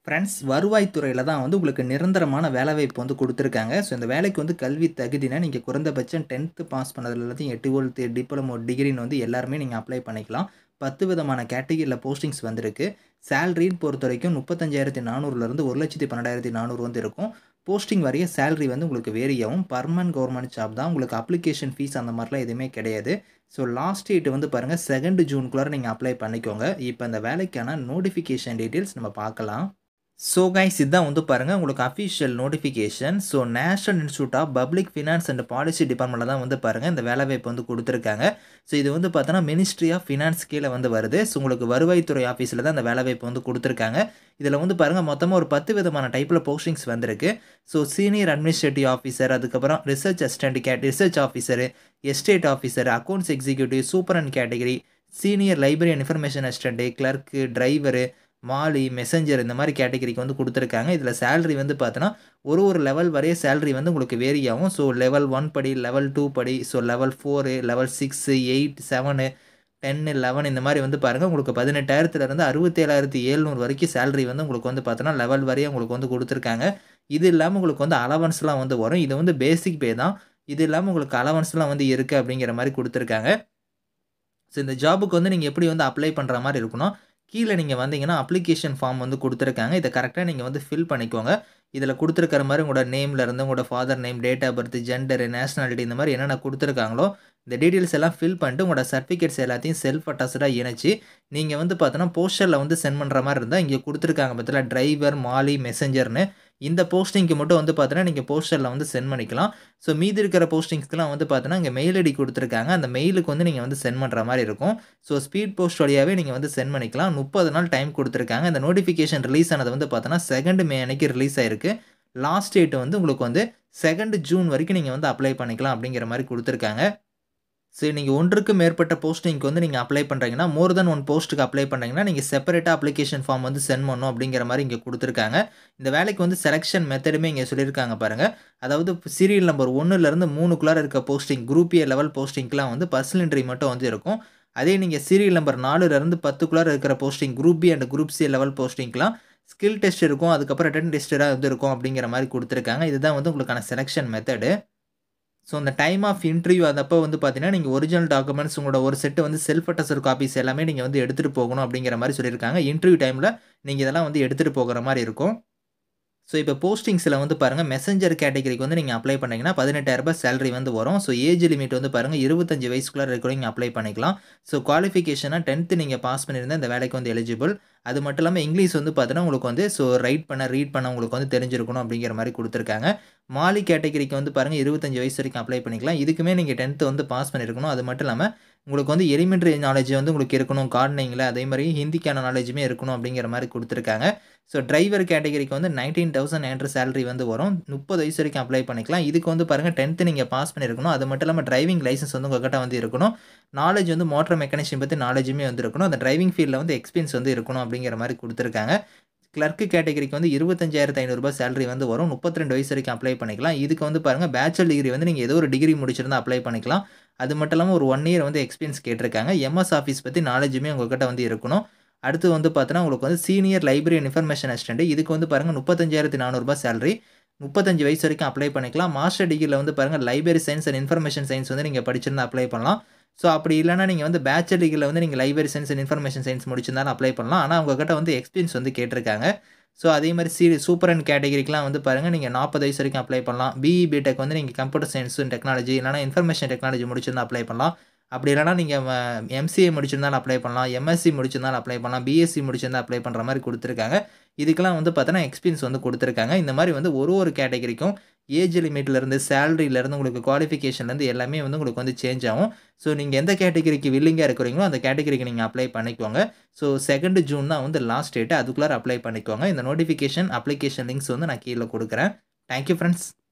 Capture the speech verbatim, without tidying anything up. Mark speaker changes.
Speaker 1: Friends வருவாய்த்துறையில தான் வந்து உங்களுக்கு நிரந்தரமான வேலைவாய்ப்பு வந்து குடுத்துருக்காங்க. ஸோ இந்த வேலைக்கு வந்து கல்வி தகுதினா, நீங்க குறைந்தபட்சம் டென்த் பாஸ் பண்ணதுல எல்லாத்தையும் டுவெல்த் டிப்ளமோ, டிகிரின்னு வந்து எல்லாருமே நீங்க அப்ளை பண்ணிக்கலாம். பத்து விதமான கேட்டகரில போஸ்டிங்ஸ் வந்திருக்கு. சேலரின்னு பொறுத்தவரைக்கும் முப்பத்தி ஐந்தாயிரத்து நானூறுலேருந்து ஒரு லட்சத்து பன்னிரண்டாயிரத்து நானூறு வந்து இருக்கும். போஸ்டிங் வாரியா சேலரி வந்து உங்களுக்கு வேரி ஆகும். பெர்மனன்ட் கவர்ன்மென்ட் ஜாப் தான். உங்களுக்கு அப்ளிகேஷன் ஃபீஸ் அந்த மாரிலாம் எதுவுமே கிடையாது. ஸோ லாஸ்ட் டேட் வந்து பாருங்க செகண்ட் ஜூன்குள்ளார நீங்க அப்ளை பண்ணிக்கோங்க. இப்ப இந்த வேலைக்கான நோட்டிஃபிகேஷன் டீட்டெயில்ஸ் நம்ம பார்க்கலாம். ஸோ கைஸ் இதான் வந்து பாருங்க உங்களுக்கு official notification. So National Institute of Public Finance and Policy டிபார்ட்மெண்ட்ல தான் வந்து பாருங்க இந்த வேலைவாய்ப்பு வந்து குடுத்துருக்காங்க. ஸோ இது வந்து பார்த்தோன்னா மினிஸ்ட்ரி ஆஃப் ஃபினான்ஸ் கீழ வந்து வருது. ஸோ உங்களுக்கு வருவாய்த்துறை ஆஃபீஸ்ல தான் இந்த வேலைவாய்ப்பு வந்து குடுத்துருக்காங்க. இதில வந்து பாருங்க மொத்தமா ஒரு பத்து விதமான டைப்ல போஸ்டிங்ஸ் வந்திருக்கு. ஸோ சீனியர் அட்மினிஸ்ட்ரேட்டிவ் ஆஃபீசர், அதுக்கப்புறம் ரிசர்ச் அசிஸ்டன்ட் கேட் research officer, estate officer, accounts executive, superintendent category, senior library and information assistant, clerk, driver, மாலி, மெசஞ்சர் இந்த மாரி கேட்டகரிக்கு வந்து குடுத்துருக்காங்க. இதில சேலரி வந்து பார்த்தோன்னா, ஒரு ஒரு லெவல் வரைய சேலரி வந்து உங்களுக்கு வேரி ஆகும். ஸோ லெவல் ஒன் படி, லெவல் டூ படி, so level four, level six, eight, seven, ten, eleven இந்த மாரி வந்து பாருங்க உங்களுக்கு பதினெட்டாயிரத்திலிருந்து அறுபத்தி ஏழாயிரத்து எழுநூறு வரைக்கும் சேலரி வந்து உங்களுக்கு வந்து பார்த்தோன்னா, லெவல் வாரியா உங்களுக்கு வந்து குடுத்துருக்காங்க. இது இல்லாம உங்களுக்கு வந்து அலவன்ஸ்லாம் வந்து வரும். இது வந்து பேசிக் பே தான். இது இல்லாம உங்களுக்கு அலவன்ஸ்லாம் வந்து இருக்கு அப்படிங்கிற மாரி குடுத்துருக்காங்க. ஸோ இந்த ஜாபுக்கு வந்து நீங்க எப்படி வந்து அப்ளை பண்ற மாரி இருக்கும்னா, கீழ நீங்க வந்தீங்கன்னா அப்ளிகேஷன் ஃபார்ம் வந்து குடுத்துருக்காங்க. இத கரெக்ட்டா நீங்க வந்து ஃபில் பண்ணிக்கோங்க. இதில குடுத்துருக்கிற மாரி உங்களோட நேம்ல இருந்து உங்களோட father name, date of birth, gender, nationality இந்த மாரி என்னென்ன குடுத்துருக்காங்களோ, இந்த டீட்டெயில்ஸ் எல்லாம் ஃபில் பண்ணிட்டு உங்களோட சர்டிஃபிகேட்ஸ் எல்லாத்தையும் செல்ஃப் அட்டஸ்டடா இணைச்சு, நீங்க வந்து பார்த்தோன்னா போஸ்டர்ல வந்து சென்ட் பண்ற மாரி இருந்தா, இங்க குடுத்துருக்காங்க பார்த்தீங்களா டிரைவர், மாலி, மெசஞ்சர்ன்னு. இந்த போஸ்டிங்க்கு மட்டும் வந்து பார்த்தோன்னா, நீங்க போஸ்டர்ல வந்து சென்ட் பண்ணிக்கலாம். ஸோ மீதி இருக்கிற போஸ்டிங்ஸ்க்குலாம் வந்து பார்த்தோன்னா, இங்க மெயில் ஐடி குடுத்துருக்காங்க. அந்த மெயிலுக்கு வந்து நீங்க வந்து சென்ட் பண்ற மாரி இருக்கும். ஸோ ஸ்பீட் போஸ்ட் வழியாவே நீங்க வந்து சென்ட் பண்ணிக்கலாம். முப்பது நாள் டைம் குடுத்துருக்காங்க. இந்த நோட்டிஃபிகேஷன் ரிலீஸ் ஆனது வந்து பார்த்தோன்னா, செகண்ட் மே அன்னைக்கு ரிலீஸ் ஆயிருக்கு. லாஸ்ட் டேட் வந்து உங்களுக்கு வந்து செகண்ட் ஜூன் வரைக்கும் நீங்க வந்து அப்ளை பண்ணிக்கலாம் அப்படிங்கிற மாரி குடுத்துருக்காங்க. சரி நீங்க ஒன்றுக்கு மேற்பட்ட போஸ்டிங்க்கு வந்து நீங்க அப்ளை பண்றீங்கன்னா, மோர் தென் ஒன் போஸ்ட்க்கு அப்ளை பண்றீங்கன்னா, நீங்க செப்பரேட்டா அப்ளிகேஷன் ஃபார்ம் வந்து சென்ட் பண்ணணும் அப்படிங்கிற மாரி இங்க குடுத்துருக்காங்க. இந்த வேலைக்கு வந்து செலக்ஷன் மெத்தடுமே இங்க சொல்லியிருக்காங்க பாருங்க. அதாவது சீரியல் நம்பர் ஒன்றிலிருந்து மூன்றுக்குள்ளார இருக்க போஸ்டிங் குரூப் ஏ லெவல் போஸ்டிங்க்குலாம் வந்து பர்சனல் என்ட்ரி மட்டும் வந்து இருக்கும். அதே நீங்க சீரியல் நம்பர் நான்கிலிருந்து பத்துக்குள்ளார இருக்கிற posting group B and group C level போஸ்டிங்க்குலாம் ஸ்கில் டெஸ்ட் இருக்கும். அதுக்கப்புறம் ரிட்டன் டெஸ்ட்டா வந்து இருக்கும் அப்படிங்கிற மாரி குடுத்துருக்காங்க. இதுதான் வந்து உங்களுக்கான செலக்ஷன் மெத்தடு. ஸோ அந்த டைம் ஆஃப் இன்டர்வியூ அதப்போ வந்து பார்த்தீங்கன்னா, நீங்க ஒரிஜினல் டாக்குமெண்ட்ஸ் உங்களோட ஒரு செட் வந்து செல்ஃப் அட்டஸ்டட் காப்பீஸ் எல்லாமே நீங்க வந்து எடுத்துட்டு போகணும் அப்படிங்கிற மாரி சொல்லியிருக்காங்க. இன்டர்வியூ டைம்ல நீங்க இதெல்லாம் வந்து எடுத்துட்டு போகிற மாரி இருக்கும். ஸோ இப்போ போஸ்டிங்ஸ்ல வந்து பாருங்க மெசஞ்சர் கேட்டகரிக்கு வந்து நீங்க அப்ளை பண்ணீங்கன்னா, பதினெட்டாயிரம் ரூபாய் சேலரி வந்து வரும். ஸோ ஏஜ் லிமிட் வந்து பாருங்க இருபத்தி ஐந்து வயசுக்குள்ள இருக்கிறவங்க அப்ளை பண்ணிக்கலாம். ஸோ குவாலிஃபிகேஷனா டென்த் நீங்க பாஸ் பண்ணியிருந்தா இந்த வேலைக்கு வந்து எலிஜிபிள். அது மட்டும் இல்லாம இங்கிலீஷ் வந்து பார்த்தீங்கன்னா, உங்களுக்கு வந்து ஸோ ரைட் பண்ண, ரீட் பண்ண உங்களுக்கு வந்து தெரிஞ்சிருக்கணும் அப்படிங்கிற மாரி குடுத்துருக்காங்க. மாலி கேட்டகரிக்கு வந்து பாருங்க இருபத்தி ஐந்து வயசு வரைக்கும் அப்ளை பண்ணிக்கலாம். இதுக்குமே நீங்க டென்த் வந்து பாஸ் பண்ணியிருக்கணும். அது மட்டும் இல்லாம உங்களுக்கு வந்து எலிமெண்டரி நாலேட்ஜ் வந்து உங்களுக்கு இருக்கணும் கார்டனிங்ல. அதே மாரி ஹிந்திக்கான நாலேட்ஜுமே இருக்கணும் அப்படிங்கிற மாரி குடுத்துருக்காங்க. ஸோ டிரைவர் கேட்டகரிக்கு வந்து பதினொன்றாயிரத்து நூறு சேலரி வந்து வரும். முப்பது வயசு வரைக்கும் அப்ளை பண்ணிக்கலாம். இதுக்கு வந்து பாருங்க டென்த் நீங்க பாஸ் பண்ணியிருக்கணும். அது மட்டும் இல்லாம டிரைவிங் லைசென்ஸ் வந்து உங்ககிட்ட வந்து இருக்கணும். நாலேட்ஜ் வந்து மோட்டார் மெக்கானிசம் பத்தி நாலேட்ஜுமே வந்து இருக்கணும். அந்த டிரைவிங் ஃபீல்ட்ல வந்து எக்ஸ்பீரியன்ஸ் வந்து இருக்கணும் அப்படிங்கிற மாரி குடுத்துருக்காங்க. கிளர்க் கேட்டகரிக்கு வந்து இருபத்தி ஐந்தாயிரத்து ஐநூறு சேலரி வந்து வரும். முப்பத்தி இரண்டு வயசு வரைக்கும் அப்ளை பண்ணிக்கலாம். இதுக்கு வந்து பாருங்க பேச்சுலர் டிகிரி வந்து நீங்க ஏதோ ஒரு டிகிரி முடிச்சிருந்தா அப்ளை பண்ணிக்கலாம். அது மட்டும் இல்லாம ஒரு ஒன் இயர் வந்து எக்ஸ்பீரியன்ஸ் கேட்டிருக்காங்க. எம்எஸ் ஆஃபீஸ் பத்தி நாலேட்ஜுமே உங்ககிட்ட வந்து இருக்கணும். அடுத்து வந்து பார்த்தோன்னா, உங்களுக்கு வந்து senior library and information assistant இதுக்கு வந்து பாருங்க முப்பத்தி ஐந்தாயிரத்து நானூறு சேலரி. முப்பத்தி ஐந்து வயசு வரைக்கும் அப்ளை பண்ணிக்கலாம். மாஸ்டர் டிகிரில வந்து பாருங்க library science and information science வந்து நீங்க படிச்சிருந்தா அப்ளை பண்ணலாம். ஸோ அப்படி இல்லன்னா நீங்க வந்து பேச்சுலர் டிகிரில வந்து நீங்க library science and information science முடிச்சிருந்தாலும் அப்ளை பண்ணலாம். ஆனா உங்ககிட்ட வந்து எக்ஸ்பீரியன்ஸ் வந்து கேட்டிருக்காங்க. ஸோ அதே மாரி சி சூப்பரண்ட் கேட்டகரிக்குலாம் வந்து பாருங்க நீங்க நாற்பது வயசு வரைக்கும் அப்ளை பண்ணலாம். பிஇ, பிடெக் வந்து நீங்க கம்ப்யூட்டர் சயன்ஸ் அண்ட் டெக்னாலஜி இல்லன்னா இன்ஃபர்மேஷன் டெக்னாலஜி முடிச்சிருந்தா அப்ளை பண்ணலாம். அப்படி இல்லன்னா நீங்க ம எம்சிஏ முடிச்சிருந்தாலும் அப்ளை பண்ணலாம். எம்எஸ்சி முடிச்சிருந்தாலும் அப்ளை பண்ணலாம். பிஎஸ்சி முடிச்சிருந்தா அப்ளை பண்ற மாரி குடுத்துருக்காங்க. இதுக்கெல்லாம் வந்து பார்த்தோன்னா, எக்ஸ்பீரியன்ஸ் வந்து குடுத்துருக்காங்க. இந்த மாரி வந்து ஒரு ஒரு கேட்டகரிக்கும் ஏஜ் லிமிட்ல இருந்து, சேலரில இருந்து, உங்களுக்கு குவாலிஃபிகேஷன்ல இருந்து எல்லாமே வந்து உங்களுக்கு வந்து சேஞ்ச் ஆகும். ஸோ நீங்க எந்த கேட்டகரிக்கு வில்லிங்கா இருக்கிறீங்களோ, அந்த கேட்டகரிக்கு நீங்க அப்ளை பண்ணிக்கோங்க. ஸோ செகண்ட் ஜூன் தான் வந்து லாஸ்ட் டேட். அதுக்குள்ளார அப்ளை பண்ணிக்கோங்க. இந்த நோட்டிஃபிகேஷன், அப்ளிகேஷன் லிங்க்ஸ் வந்து நான் கீழ குடுக்குறேன். Thank you friends.